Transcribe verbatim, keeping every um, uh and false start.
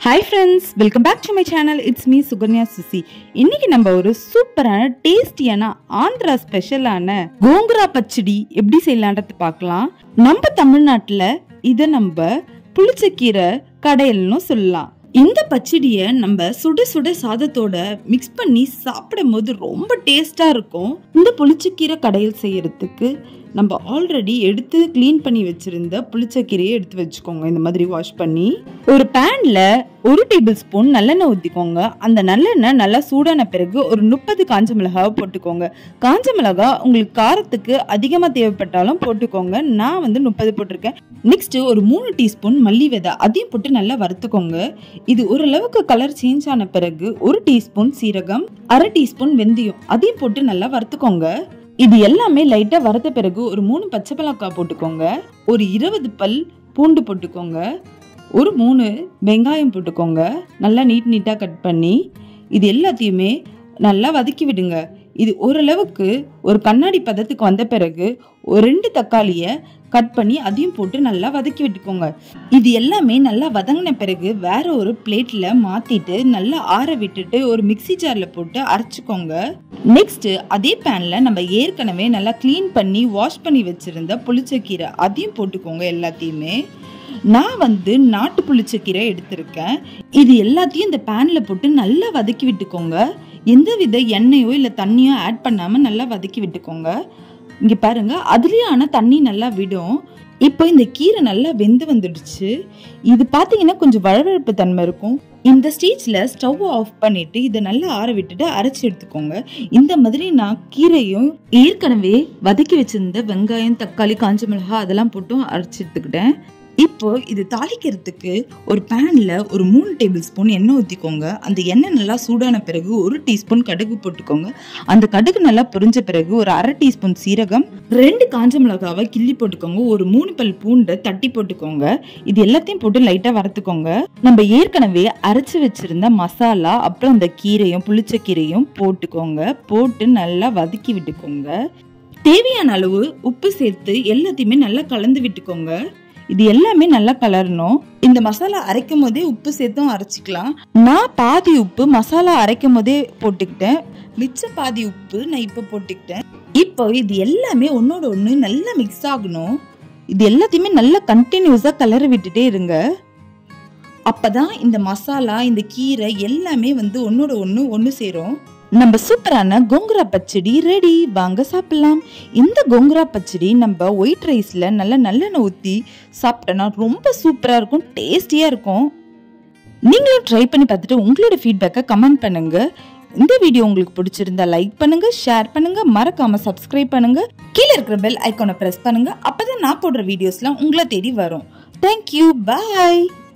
Hi friends, welcome back to my channel. It's me Suganya Susi. இன்னைக்கு நம்ம ஒரு சூப்பரான டேஸ்டியான ஆந்திரா ஸ்பெஷலான கோங்குரா பச்சடி எப்படி செய்யலாம்ன்றது பார்க்கலாம். நம்ம தமிழ்நாட்டுல இத நம்ம புளிச்சக்கீரை கடையல்னு சொல்லலாம். இந்த பச்சடியை நம்ம சுட சுட சாதத்தோட மிக்ஸ் பண்ணி சாப்பிடும் போது ரொம்ப டேஸ்டா இருக்கும். இந்த புளிச்சக்கீரை கடையல் செய்யறதுக்கு நம்ம ஆல்ரெடி எடுத்து கிளீன் பண்ணி வச்சிருந்த புளிச்சக்கீரையை எடுத்து வச்சுக்கோங்க. இந்த மாதிரி வாஷ் பண்ணி ஒரு பேன்ல ஒரு டேபிள் ஸ்பூன் நல்லெண்ணெய் ஊற்றிக்கோங்க. அந்த நல்லெண்ணெய் நல்லா சூடான பிறகு ஒரு முப்பது காஞ்ச மிளகாவை போட்டுக்கோங்க. காஞ்ச மிளகா உங்களுக்கு காரத்துக்கு அதிகமாக தேவைப்பட்டாலும் போட்டுக்கோங்க. நான் வந்து முப்பது போட்டிருக்கேன். நெக்ஸ்ட் ஒரு மூணு டீஸ்பூன் மல்லி விதை அதையும் போட்டு நல்லா வறுத்துக்கோங்க. இது ஓரளவுக்கு கலர் சேஞ்ச் ஆன பிறகு ஒரு டீஸ்பூன் சீரகம், அரை டீஸ்பூன் வெந்தயம் அதையும் போட்டு நல்லா வறுத்துக்கோங்க. இது எல்லாமே லைட்டா வறுத்த பிறகு ஒரு மூணு பச்சை மிளகாய் போட்டுக்கோங்க. ஒரு இருபது பல் பூண்டு போட்டுக்கோங்க. ஒரு மூணு வெங்காயம் போட்டுக்கோங்க. நல்லா நீட் நீட்டா கட் பண்ணி இது எல்லாத்தையுமே நல்லா வதக்கி விடுங்க. இது ஓரளவுக்கு ஒரு கண்ணாடி பதத்துக்கு வந்த பிறகு ஒரு ரெண்டு தக்காளியை கட் பண்ணி அதையும் போட்டு நல்லா வதக்கி விட்டுக்கோங்க. இது எல்லாமே நல்லா வதங்கின பிறகு வேற ஒரு பிளேட்ல மாத்திட்டு நல்லா ஆற விட்டுட்டு ஒரு மிக்சி ஜார்ல போட்டு அரைச்சிக்கோங்க. நெக்ஸ்ட் அதே பேன்ல நம்ம ஏற்கனவே நல்லா கிளீன் பண்ணி வாஷ் பண்ணி வச்சிருந்த புளிச்சக்கீரை அதையும் போட்டுக்கோங்க. எல்லாத்தையுமே நான் வந்து நாட்டு புளிச்சக்கீரை எடுத்திருக்கேன். இது எல்லாத்தையும் இந்த பேன்ல போட்டு நல்லா வதக்கி விட்டுக்கோங்க. எந்த வித எண்ணெயோ இல்லை தண்ணியோ ஆட் பண்ணாம நல்லா வதக்கி விட்டுக்கோங்க. இங்க பாருங்க, அதுலயே ஆனா தண்ணி நல்லா விடும். இப்போ இந்த கீரை நல்லா வெந்து வந்துடுச்சு. இது பாத்தீங்கன்னா கொஞ்சம் வழவழப்பு தன்மை இருக்கும். இந்த ஸ்டேஜ்ல ஸ்டவ் ஆஃப் பண்ணிட்டு இதை நல்லா ஆற விட்டுட்டு அரைச்சி எடுத்துக்கோங்க. இந்த மாதிரி நான் கீரையும் ஏற்கனவே வதக்கி வச்சிருந்த வெங்காயம், தக்காளி, காஞ்ச மிளகாய் அதெல்லாம் போட்டும் அரைச்சி எடுத்துக்கிட்டேன். இப்போ இது தாளிக்கிறதுக்கு ஒரு பேன்ல ஒரு மூணு டேபிள் ஸ்பூன் எண்ணெய் ஊற்றிக்கோங்க. அந்த எண்ணெய் நல்லா சூடான பிறகு ஒரு டீஸ்பூன் கடுகு போட்டுக்கோங்க. அந்த கடுகு நல்லா பொரிஞ்ச பிறகு ஒரு அரை டீஸ்பூன் சீரகம், ரெண்டு காஞ்ச மிளகாவை கிள்ளி போட்டுக்கோங்க. ஒரு மூணு பல் பூண்டை தட்டி போட்டுக்கோங்க. இது எல்லாத்தையும் போட்டு லைட்டா வறுத்துக்கோங்க. நம்ம ஏற்கனவே அரைச்சு வச்சிருந்த மசாலா அப்புறம் அந்த கீரையும் புளிச்சக்கீரையும் போட்டுக்கோங்க. போட்டு நல்லா வதக்கி விட்டுக்கோங்க. தேவையான அளவு உப்பு சேர்த்து எல்லாத்தையுமே நல்லா கலந்து விட்டுக்கோங்க. இது எல்லாமே நல்லா கலரணும். இந்த மசாலா அரைக்கும் போதே உப்பு சேர்த்தும் அரைச்சிக்கலாம். நான் பாதி உப்பு மசாலா அரைக்கும் போதே போட்டுக்கிட்டேன். மிச்ச பாதி உப்பு நான் இப்ப போட்டுக்கிட்டேன். இப்போ இது எல்லாமே ஒன்னோட ஒண்ணு நல்லா மிக்ஸ் ஆகணும். இது எல்லாத்தையுமே நல்லா கண்டினியூஸா கலர விட்டுட்டே இருங்க. அப்பதான் இந்த மசாலா இந்த கீரை எல்லாமே வந்து ஒன்னோட ஒண்ணு ஒண்ணு சேரும். நம்ம சூப்பரான கோங்குரா பச்சடி ரெடி. வாங்க சாப்பிடலாம். இந்த கோங்குரா பச்சடி நம்ம ஒயிட் ரைஸ்ல நல்லா நல்லெண்ணெய் ஊற்றி சாப்பிட்டோன்னா ரொம்ப சூப்பரா இருக்கும், டேஸ்டியா இருக்கும். நீங்களும் ட்ரை பண்ணி பார்த்துட்டு உங்களோட ஃபீட்பேக்கை கமெண்ட் பண்ணுங்க. இந்த வீடியோ உங்களுக்கு பிடிச்சிருந்தா லைக் பண்ணுங்க, ஷேர் பண்ணுங்க, மறக்காம சப்ஸ்கிரைப் பண்ணுங்க. கீழே இருக்கிற பெல் ஐக்கானை பிரஸ் பண்ணுங்க. அப்பதான் நான் போடுற வீடியோஸ்லாம் உங்களை தேடி வரும். தேங்க்யூ, பாய்.